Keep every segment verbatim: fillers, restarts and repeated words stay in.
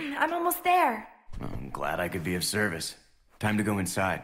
I'm almost there. I'm glad I could be of service. Time to go inside.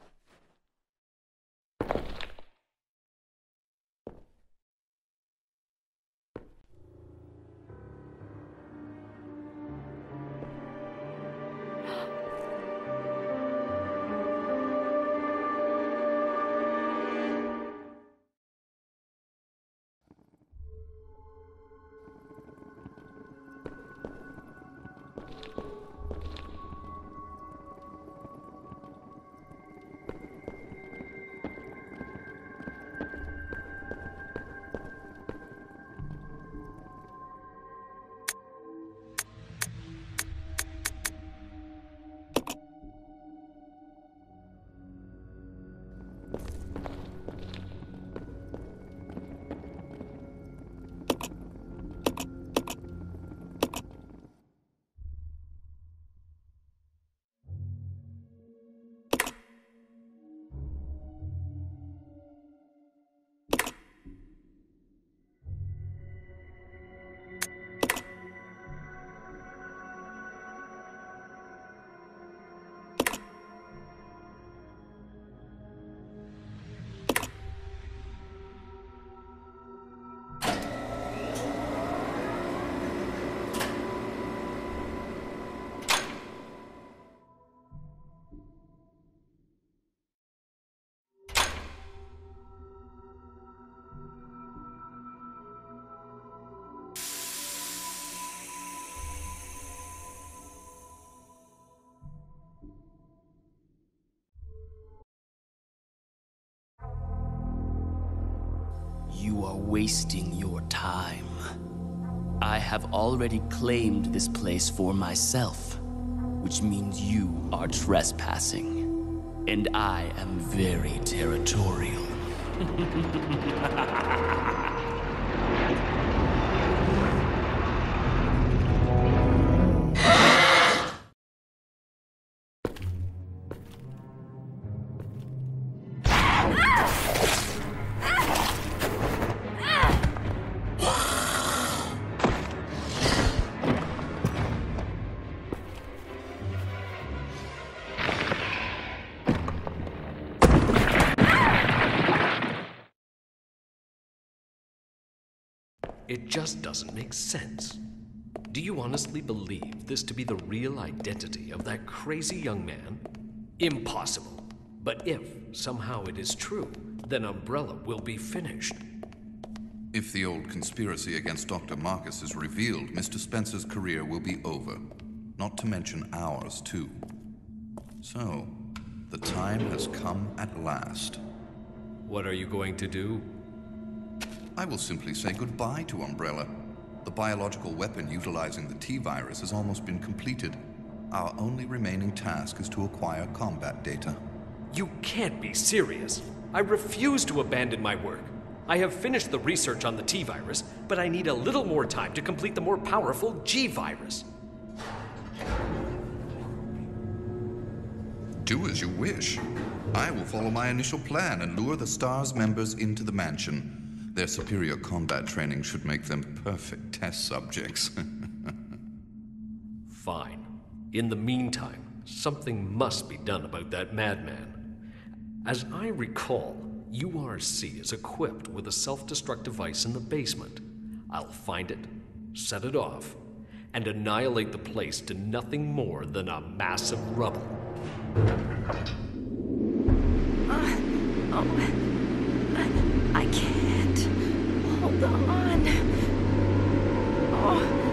You are wasting your time. I have already claimed this place for myself, which means you are trespassing. And I am very territorial. It just doesn't make sense. Do you honestly believe this to be the real identity of that crazy young man? Impossible. But if somehow it is true, then Umbrella will be finished. If the old conspiracy against Doctor Marcus is revealed, Mister Spencer's career will be over. Not to mention ours, too. So, the time has come at last. What are you going to do? I will simply say goodbye to Umbrella. The biological weapon utilizing the T-virus has almost been completed. Our only remaining task is to acquire combat data. You can't be serious. I refuse to abandon my work. I have finished the research on the T-virus, but I need a little more time to complete the more powerful G-virus. Do as you wish. I will follow my initial plan and lure the STARS members into the mansion. Their superior combat training should make them perfect test subjects. Fine. In the meantime, something must be done about that madman. As I recall, U R C is equipped with a self-destruct device in the basement. I'll find it, set it off, and annihilate the place to nothing more than a mass of rubble. Uh, oh, I, I can't. Hold on. Oh.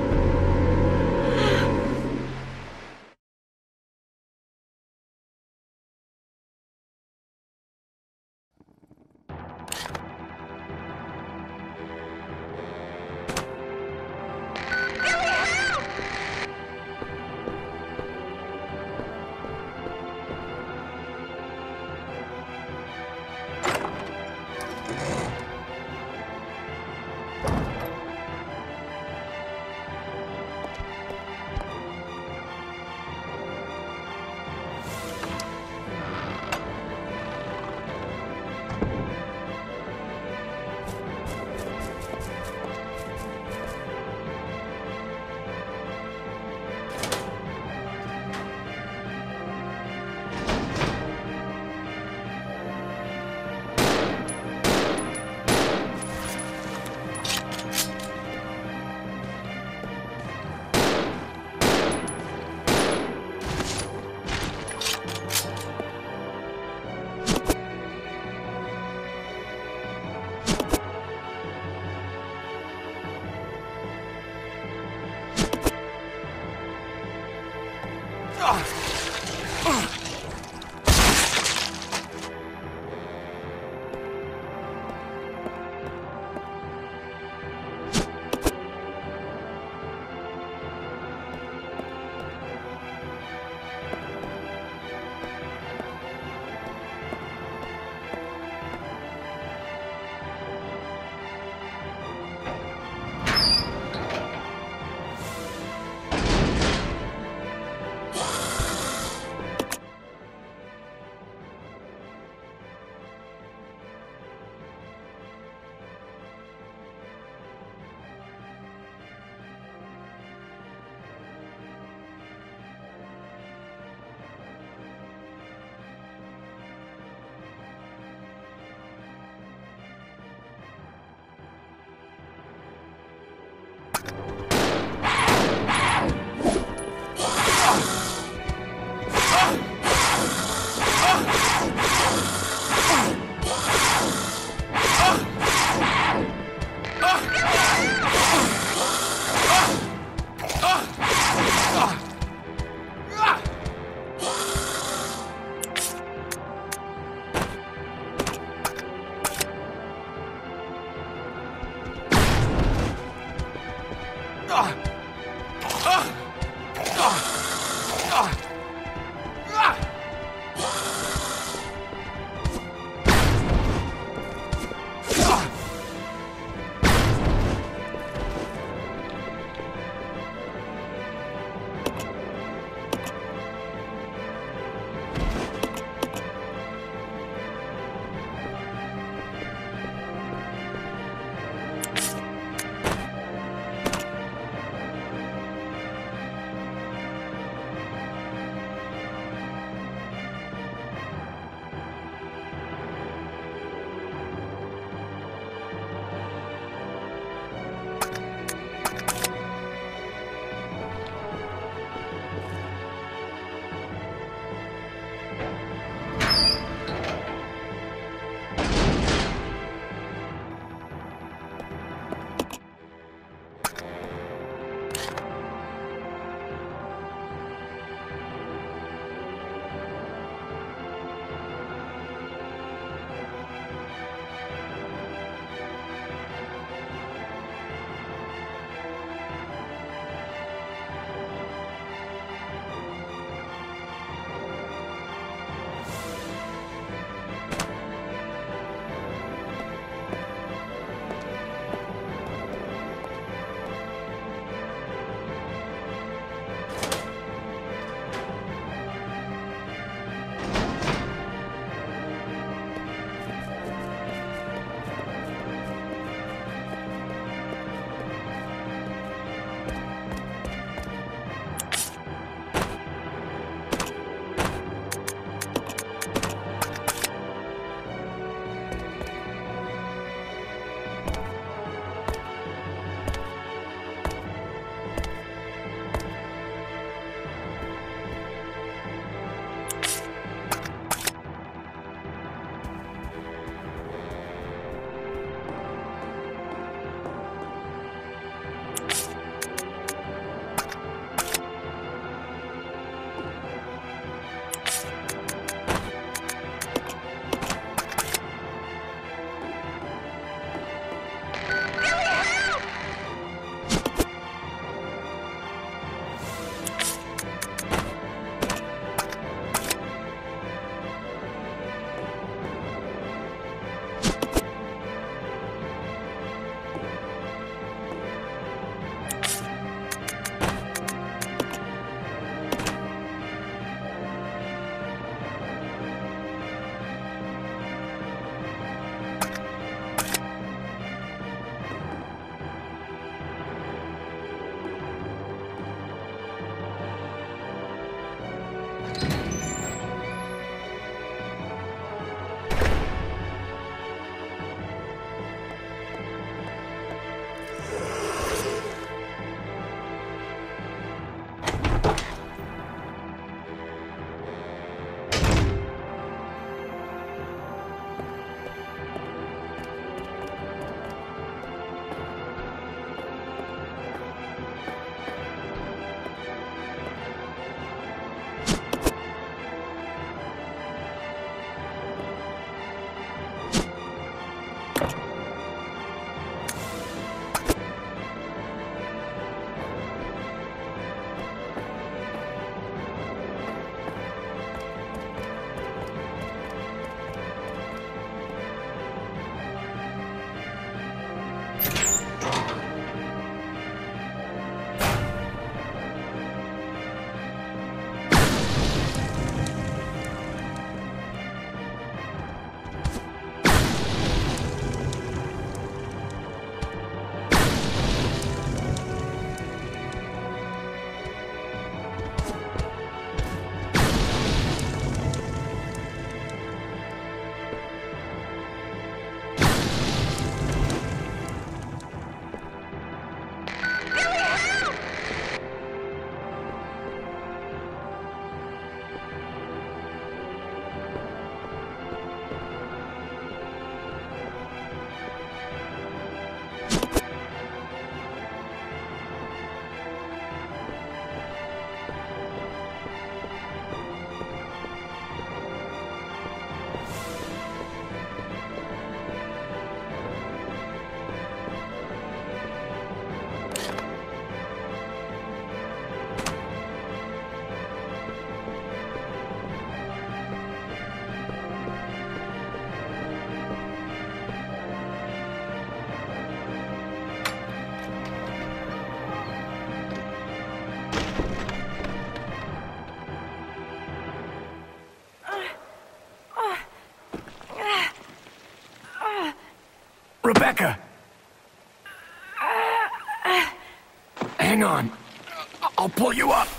Hang on. I'll pull you up.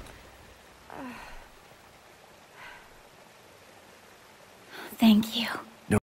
Thank you.